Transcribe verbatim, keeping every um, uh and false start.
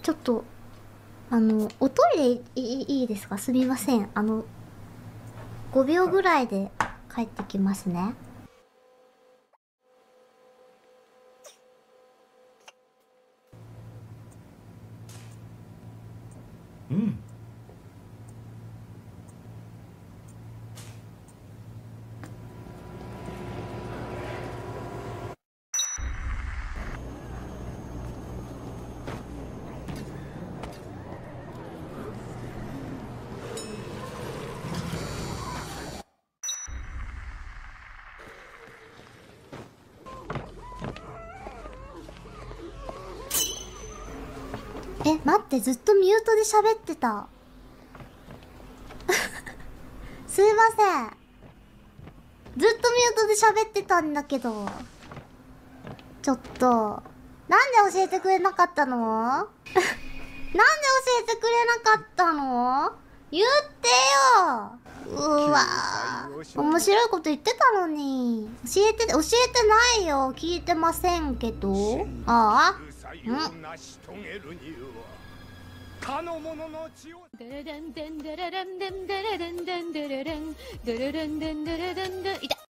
ちょっと、あの、おトイレいい、いいですか？すみません。あの、ごびょうぐらいで帰ってきますね。 うん。 え、待って、ずっとミュートで喋ってた。すいません。ずっとミュートで喋ってたんだけど。ちょっと。なんで教えてくれなかったの？なんで教えてくれなかったの？言ってよ。うわー。面白いこと言ってたのに。教えて、教えてないよ。聞いてませんけど。ああ。ん？ 他の者の血をいた